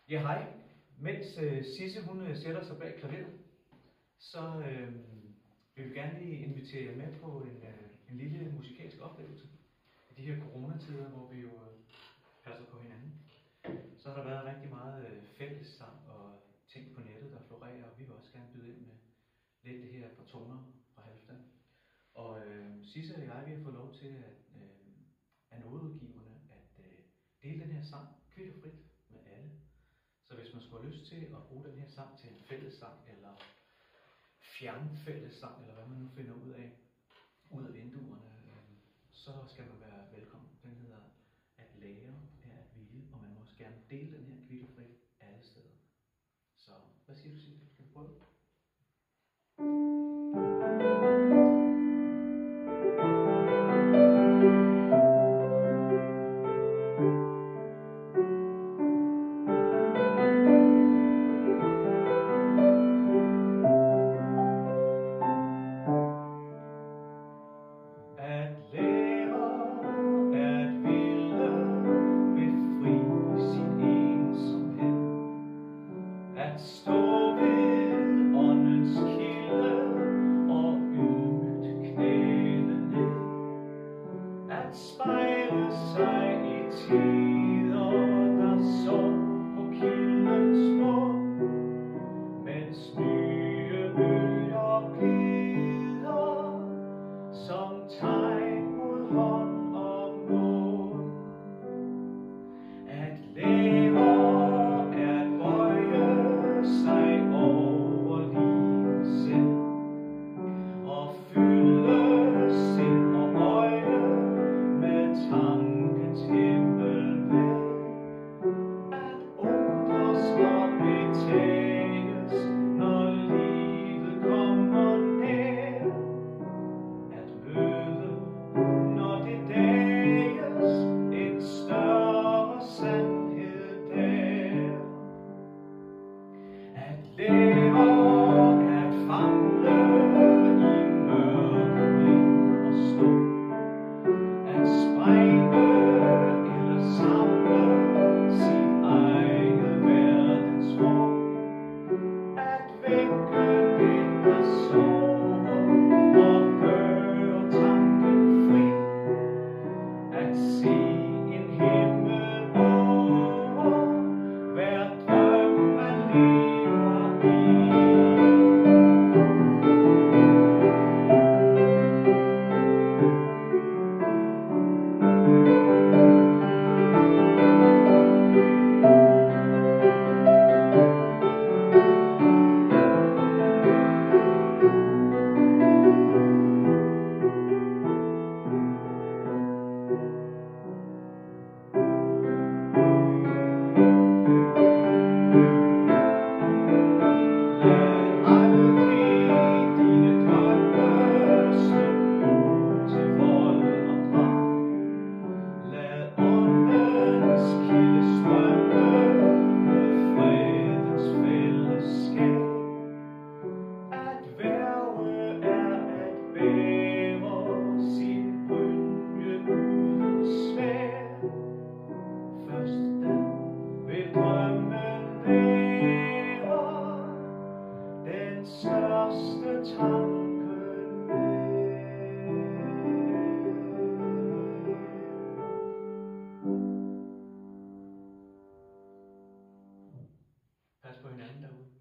Ja, hej. Mens Sisse hun sætter sig bag klaveret, så vil vi gerne lige invitere jer med på en lille musikalsk oplevelse. I de her coronatider, hvor vi jo passer på hinanden, så har der været rigtig meget fællessang og ting på nettet, der florerer, og vi vil også gerne byde ind med lidt det her par toner fra Halfdan. Og Sisse og jeg, vi har fået lov til af nådeudgiverne at dele den her sang kvit og frit med alle. Så hvis man skulle have lyst til at bruge den her sang til en fællessang, eller fjernfællessang, eller hvad man nu finder ud af vinduerne, så skal man være velkommen. Den hedder At lære er at ville, og man må også gerne dele den her kvit og frit alle steder. Så hvad siger du, Sisse? Skal vi prøve? At lære at ville befri sin ensomhed, at stå ved åndens kilde og ydmygt knæle ned, at spejle sig i tider, der så på kildens bund, mens nye bølger glider som tegn mod hånd og mund. At lære er at bøje sig over livet selv og fylde sind og øje med tankens himmelvæld. At undres og betages, når livet kommer nær. At møde, når det dages, en større sandhed der. At lære at famle i mørke, blind og stum. At sprænge eller samle sit eget verdensrum. At vække det, der sover, og gøre tanken fri. At se en himmel over hver drøm man lever i. Største tanken med. Pas på hinanden derude.